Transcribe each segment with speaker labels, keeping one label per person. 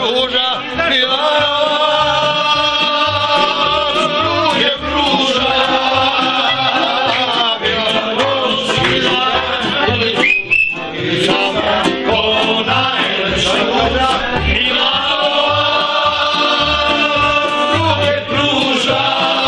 Speaker 1: ruža, ruke pruža, ko najlepša ruža, ruke pruža.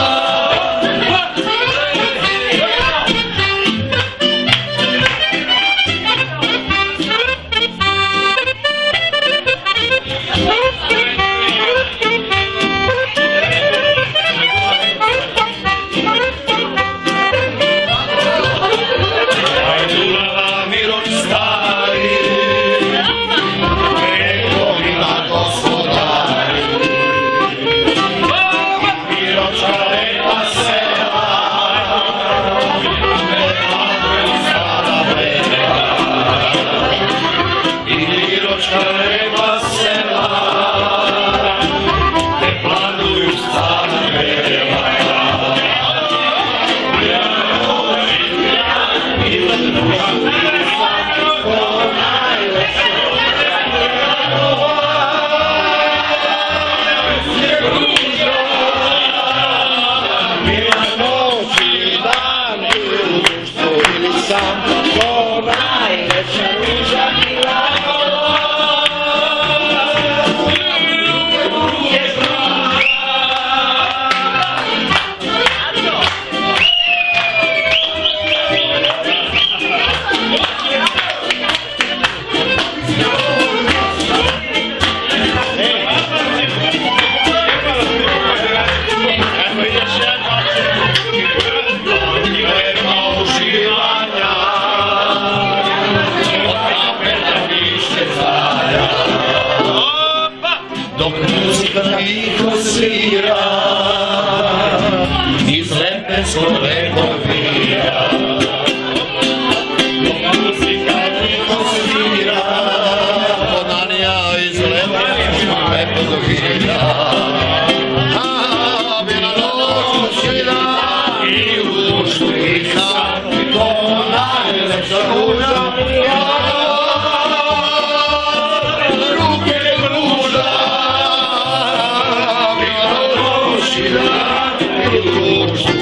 Speaker 1: Dok muzika tiho svira, iz Lepenskog lepog vira. Dok muzika tiho svira, Bonanija iz Lepenskog lepog vira. A bila noć svira i u špika, to najlepša ruža. Ruke pruža.